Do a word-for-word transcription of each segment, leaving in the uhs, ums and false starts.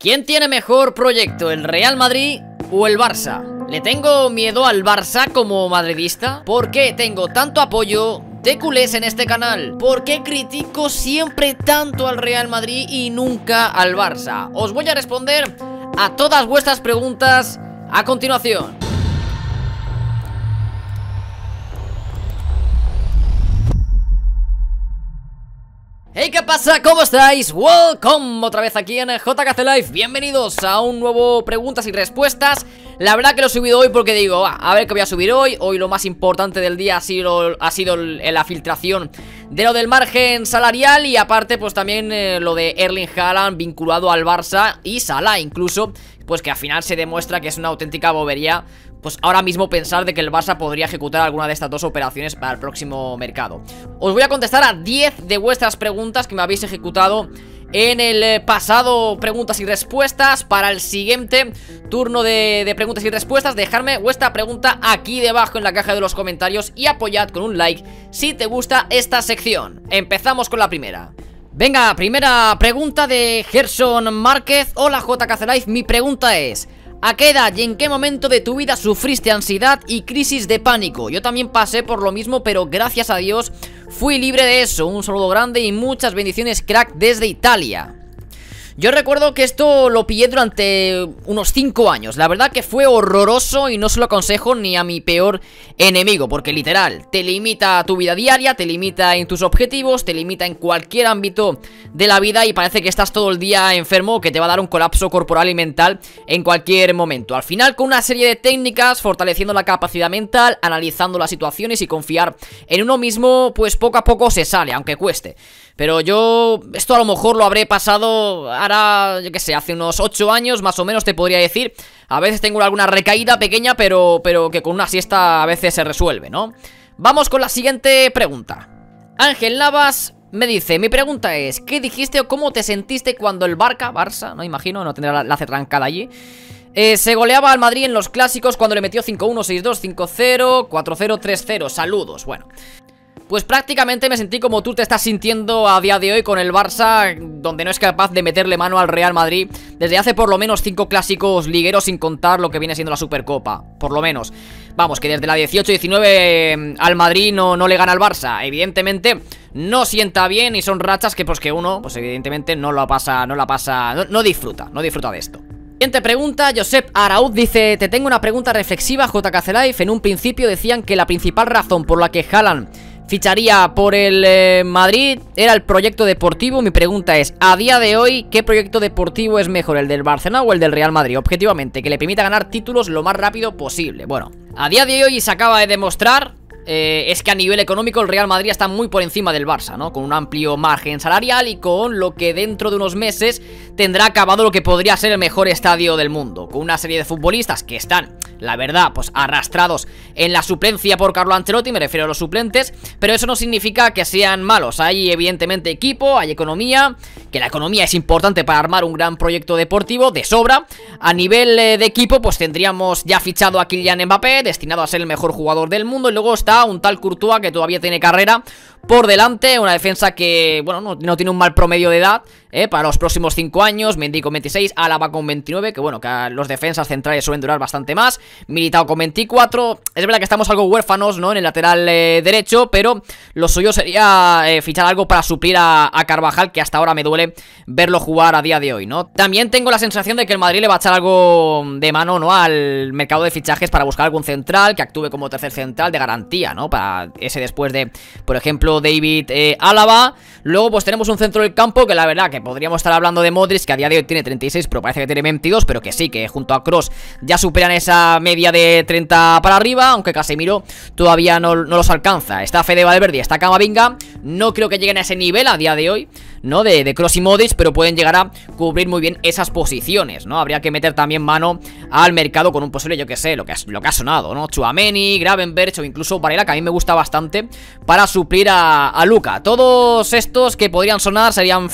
¿Quién tiene mejor proyecto, el Real Madrid o el Barça? ¿Le tengo miedo al Barça como madridista? ¿Por qué tengo tanto apoyo de culés en este canal? ¿Por qué critico siempre tanto al Real Madrid y nunca al Barça? Os voy a responder a todas vuestras preguntas a continuación. Hey, ¿qué pasa? ¿Cómo estáis? Welcome otra vez aquí en J K C Live. Bienvenidos a un nuevo preguntas y respuestas. La verdad que lo he subido hoy porque digo, va, a ver qué voy a subir hoy. Hoy lo más importante del día ha sido, ha sido la filtración de lo del margen salarial. Y aparte pues también eh, lo de Erling Haaland vinculado al Barça y Salah incluso. Pues que al final se demuestra que es una auténtica bobería. Pues ahora mismo pensar de que el Barça podría ejecutar alguna de estas dos operaciones para el próximo mercado. Os voy a contestar a diez de vuestras preguntas que me habéis ejecutado en el pasado preguntas y respuestas. Para el siguiente turno de, de preguntas y respuestas, dejadme vuestra pregunta aquí debajo en la caja de los comentarios y apoyad con un like si te gusta esta sección. Empezamos con la primera. Venga, primera pregunta de Gerson Márquez. Hola J K C Live, mi pregunta es: ¿a qué edad y en qué momento de tu vida sufriste ansiedad y crisis de pánico? Yo también pasé por lo mismo, pero gracias a Dios fui libre de eso. Un saludo grande y muchas bendiciones, crack, desde Italia. Yo recuerdo que esto lo pillé durante unos cinco años. La verdad que fue horroroso y no se lo aconsejo ni a mi peor enemigo, porque literal, te limita a tu vida diaria, te limita en tus objetivos, te limita en cualquier ámbito de la vida y parece que estás todo el día enfermo, que te va a dar un colapso corporal y mental en cualquier momento. Al final, con una serie de técnicas, fortaleciendo la capacidad mental, analizando las situaciones y confiar en uno mismo, pues poco a poco se sale, aunque cueste. Pero yo, esto a lo mejor lo habré pasado, ahora, yo qué sé, hace unos ocho años más o menos te podría decir. A veces tengo alguna recaída pequeña, pero, pero que con una siesta a veces se resuelve, ¿no? Vamos con la siguiente pregunta. Ángel Navas me dice, mi pregunta es, ¿qué dijiste o cómo te sentiste cuando el Barca, Barça, no imagino, no tendrá la, la C trancada allí, eh, se goleaba al Madrid en los clásicos cuando le metió cinco uno, seis dos, cinco cero, cuatro cero, tres cero? Saludos, bueno. Pues prácticamente me sentí como tú te estás sintiendo a día de hoy con el Barça, donde no es capaz de meterle mano al Real Madrid desde hace por lo menos cinco clásicos ligueros, sin contar lo que viene siendo la Supercopa, por lo menos. Vamos, que desde la dieciocho diecinueve eh, al Madrid no, no le gana al Barça. Evidentemente no sienta bien y son rachas que pues que uno, pues evidentemente no la pasa, no la pasa, no, no disfruta, no disfruta de esto. Siguiente pregunta, Josep Arauz dice, te tengo una pregunta reflexiva, J K C Live. En un principio decían que la principal razón por la que Haaland ficharía por el eh, Madrid era el proyecto deportivo. Mi pregunta es, a día de hoy, ¿qué proyecto deportivo es mejor, el del Barcelona o el del Real Madrid? Objetivamente, que le permita ganar títulos lo más rápido posible. Bueno, a día de hoy se acaba de demostrar eh, es que a nivel económico el Real Madrid está muy por encima del Barça, ¿no? Con un amplio margen salarial y con lo que dentro de unos meses tendrá acabado lo que podría ser el mejor estadio del mundo, con una serie de futbolistas que están, la verdad, pues arrastrados en la suplencia por Carlo Ancelotti, me refiero a los suplentes, pero eso no significa que sean malos. Hay evidentemente equipo, hay economía, que la economía es importante para armar un gran proyecto deportivo de sobra. A nivel eh, de equipo, pues tendríamos ya fichado a Kylian Mbappé, destinado a ser el mejor jugador del mundo, y luego está un tal Courtois que todavía tiene carrera por delante, una defensa que, bueno, no, no tiene un mal promedio de edad eh, para los próximos cinco años. Mendy con veintiséis, Álava con veintinueve, que bueno, que los defensas centrales suelen durar bastante más. Militao con veinticuatro, es verdad que estamos algo huérfanos, ¿no?, en el lateral eh, derecho, pero lo suyo sería eh, fichar algo para suplir a, a Carvajal, que hasta ahora me duele verlo jugar a día de hoy, ¿no? También tengo la sensación de que el Madrid le va a echar algo de mano, ¿no?, al mercado de fichajes para buscar algún central que actúe como tercer central de garantía, ¿no?, para ese después de, por ejemplo, David eh, Álava. Luego pues tenemos un centro del campo que la verdad que podríamos estar hablando de Modric, que a día de hoy tiene treinta y seis, pero parece que tiene veintidós, pero que sí, que junto a Kroos ya superan esa media de treinta para arriba, aunque Casemiro todavía no, no los alcanza. Está Fede Valverde, está Camavinga, no creo que lleguen a ese nivel a día de hoy, ¿no?, de, de Kroos y Modric, pero pueden llegar a cubrir muy bien esas posiciones, ¿no? Habría que meter también mano al mercado con un posible, yo que sé, lo que, lo que ha sonado, ¿no?, Tchouaméni, Gravenberch o incluso Varela, que a mí me gusta bastante, para suplir a, a Luka. Todos estos que podrían sonar serían fichajes interesantes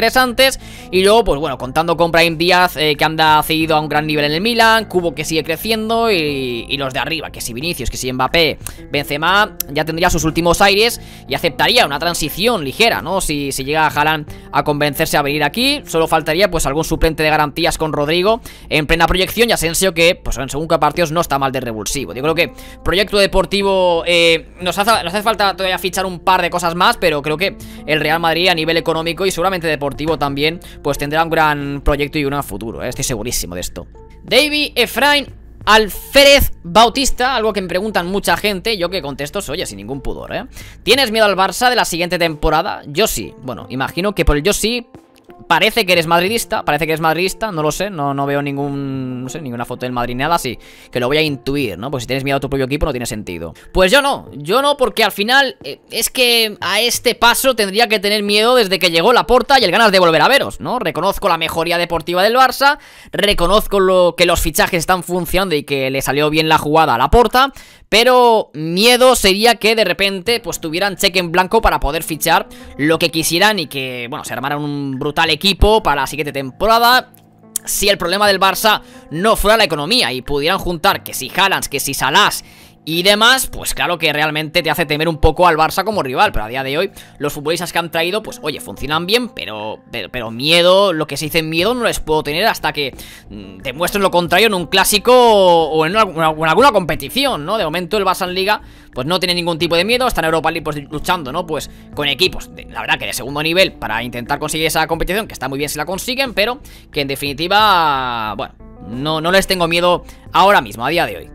interesantes. Y luego, pues bueno, contando con Brahim Díaz, eh, que anda cedido a un gran nivel en el Milan, Kubo que sigue creciendo y, y los de arriba, que si Vinicius, que si Mbappé, Benzema, ya tendría sus últimos aires y aceptaría una transición ligera, ¿no? Si, si llega a Haaland a convencerse a venir aquí, solo faltaría pues algún suplente de garantías con Rodrigo en plena proyección y Asensio que, pues en según qué partidos no está mal de revulsivo. Yo creo que proyecto deportivo, eh, nos, hace, nos hace falta todavía fichar un par de cosas más, pero creo que el Real Madrid a nivel económico y seguramente deportivo también, pues tendrá un gran proyecto y un gran futuro, ¿eh? Estoy segurísimo de esto. David Efraín Alférez Bautista, algo que me preguntan mucha gente, yo que contesto, oye, sin ningún pudor, ¿eh? ¿Tienes miedo al Barça de la siguiente temporada? Yo sí, bueno, imagino que por el yo sí. Parece que eres madridista, parece que eres madridista, no lo sé, no, no veo ningún, no sé, ninguna foto del Madrid, nada así, que lo voy a intuir, ¿no? Pues si tienes miedo a tu propio equipo no tiene sentido. Pues yo no, yo no, porque al final eh, es que a este paso tendría que tener miedo desde que llegó Laporta y el ganas de volver a veros, ¿no? Reconozco la mejoría deportiva del Barça, reconozco lo, que los fichajes están funcionando y que le salió bien la jugada a Laporta, pero miedo sería que de repente pues tuvieran cheque en blanco para poder fichar lo que quisieran y que, bueno, se armaran un brutal equipo para la siguiente temporada. Si el problema del Barça no fuera la economía y pudieran juntar que si Haaland, que si Salah y demás, pues claro que realmente te hace temer un poco al Barça como rival. Pero a día de hoy, los futbolistas que han traído, pues oye, funcionan bien, pero, pero, pero miedo, lo que se dice miedo no les puedo tener hasta que mmm, demuestren lo contrario en un clásico o en, una, en alguna competición, ¿no? De momento el Barça en Liga, pues no tiene ningún tipo de miedo, está en Europa League pues luchando, ¿no? Pues con equipos, de, la verdad que de segundo nivel para intentar conseguir esa competición, que está muy bien si la consiguen, pero que en definitiva, bueno, no, no les tengo miedo ahora mismo, a día de hoy.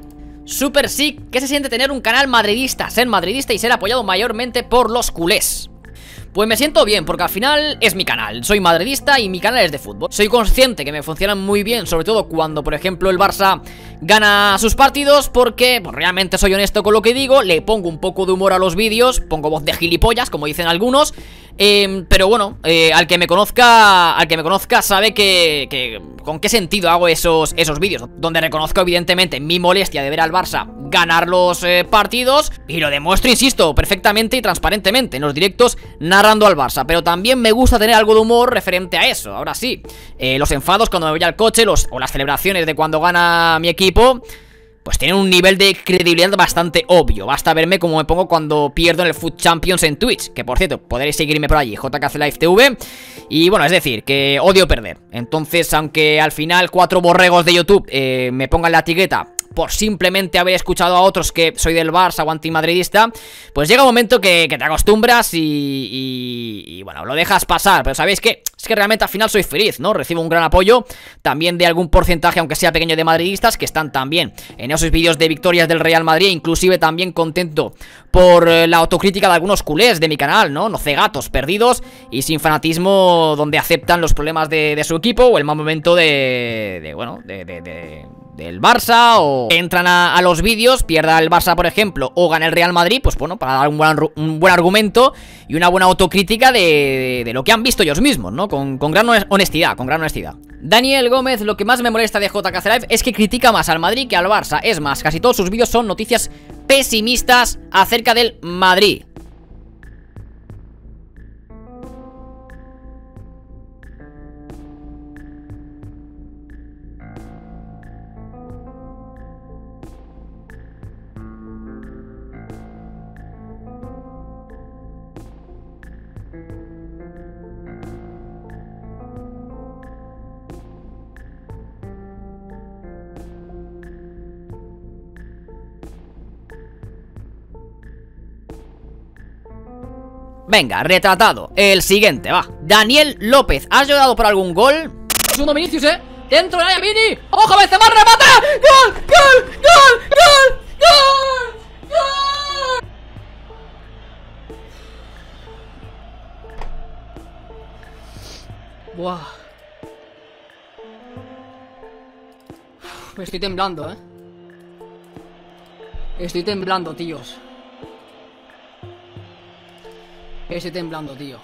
Super Sick, ¿qué se siente tener un canal madridista, ser madridista y ser apoyado mayormente por los culés? Pues me siento bien, porque al final es mi canal, soy madridista y mi canal es de fútbol. Soy consciente que me funcionan muy bien, sobre todo cuando, por ejemplo, el Barça gana sus partidos, porque pues, realmente soy honesto con lo que digo, le pongo un poco de humor a los vídeos, pongo voz de gilipollas, como dicen algunos, eh, pero bueno, eh, al que me conozca, al que me conozca sabe que, que con qué sentido hago esos, esos vídeos, donde reconozco evidentemente mi molestia de ver al Barça ganar los eh, partidos, y lo demuestro, insisto, perfectamente y transparentemente en los directos narrando al Barça, pero también me gusta tener algo de humor referente a eso. Ahora sí, eh, los enfados cuando me voy al coche, los, o las celebraciones de cuando gana mi equipo, pues tienen un nivel de credibilidad bastante obvio. Basta verme como me pongo cuando pierdo en el Foot Champions en Twitch, que por cierto, podréis seguirme por allí, J K C Live T V. Y bueno, es decir, que odio perder. Entonces, aunque al final cuatro borregos de YouTube eh, me pongan la etiqueta por simplemente haber escuchado a otros que soy del Barça o antimadridista, pues llega un momento que, que te acostumbras y, y, y bueno, lo dejas pasar. Pero sabéis que es que realmente al final soy feliz, ¿no? Recibo un gran apoyo también de algún porcentaje, aunque sea pequeño, de madridistas que están también en esos vídeos de victorias del Real Madrid. Inclusive también contento por eh, la autocrítica de algunos culés de mi canal, ¿no? No cegatos, perdidos y sin fanatismo, donde aceptan los problemas de, de su equipo o el mal momento de, de bueno, de, de, de del Barça, o entran a, a los vídeos, pierda el Barça por ejemplo, o gana el Real Madrid, pues bueno, para dar un buen, un buen argumento y una buena autocrítica de, de, de lo que han visto ellos mismos, ¿no? Con, con gran honestidad, con gran honestidad. Daniel Gómez, lo que más me molesta de J K C Live es que critica más al Madrid que al Barça. Es más, casi todos sus vídeos son noticias pesimistas acerca del Madrid. Venga, retratado. El siguiente, va. Daniel López, ¿has llorado por algún gol? Segundo Vinicius, eh. Dentro de la Vini. ¡Ojo, Benzema, remata! ¡Gol! ¡Gol! ¡Gol! ¡Gol! ¡Gol! ¡Gol! Buah. Me estoy temblando, eh. Estoy temblando, tíos. Estoy temblando, tío.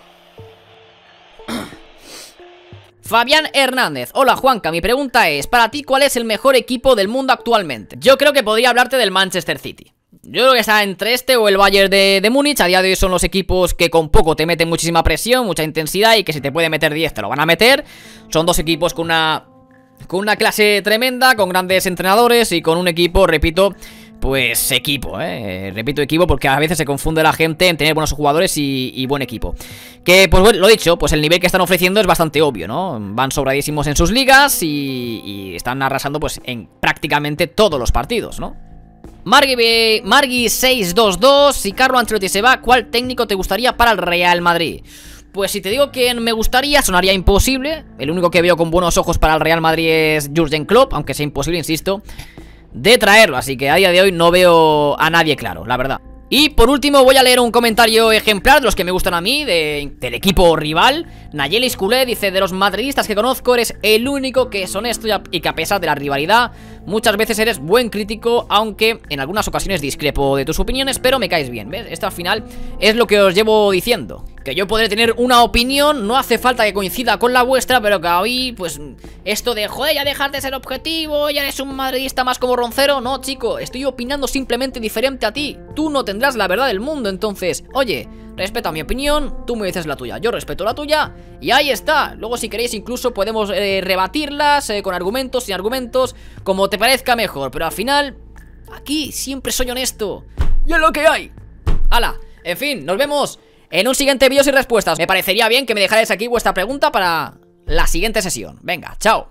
Fabián Hernández, hola Juanca, mi pregunta es, para ti, ¿cuál es el mejor equipo del mundo actualmente? Yo creo que podría hablarte del Manchester City. Yo creo que está entre este o el Bayern de, de Múnich. A día de hoy son los equipos que con poco te meten muchísima presión, mucha intensidad, y que si te puede meter diez te lo van a meter. Son dos equipos con una, con una clase tremenda, con grandes entrenadores y con un equipo, repito, pues equipo, eh, repito equipo porque a veces se confunde la gente en tener buenos jugadores y, y buen equipo. Que pues bueno, lo dicho, pues el nivel que están ofreciendo es bastante obvio, ¿no? Van sobradísimos en sus ligas y, y están arrasando pues en prácticamente todos los partidos, ¿no? Margui, Margui seis dos dos, si Carlo Ancelotti se va, ¿cuál técnico te gustaría para el Real Madrid? Pues si te digo que me gustaría, sonaría imposible. El único que veo con buenos ojos para el Real Madrid es Jürgen Klopp, aunque sea imposible, insisto, de traerlo, así que a día de hoy no veo a nadie claro, la verdad. Y por último voy a leer un comentario ejemplar de los que me gustan a mí, de, del equipo rival. Nayeli Sculé dice: de los madridistas que conozco eres el único que es honesto y que a pesar de la rivalidad muchas veces eres buen crítico, aunque en algunas ocasiones discrepo de tus opiniones, pero me caes bien, ¿ves? Esto al final es lo que os llevo diciendo, que yo podré tener una opinión, no hace falta que coincida con la vuestra, pero que hoy, pues, esto de, joder, ya dejar de ser objetivo, ya eres un madridista más como Roncero. No, chico, estoy opinando simplemente diferente a ti. Tú no tendrás la verdad del mundo, entonces, oye, respeta mi opinión, tú me dices la tuya, yo respeto la tuya, y ahí está. Luego si queréis incluso podemos eh, rebatirlas eh, con argumentos, sin argumentos, como te parezca mejor, pero al final, aquí siempre soy honesto, y es lo que hay. ¡Hala! En fin, nos vemos en un siguiente vídeo y respuestas. Me parecería bien que me dejarais aquí vuestra pregunta para la siguiente sesión. Venga, chao.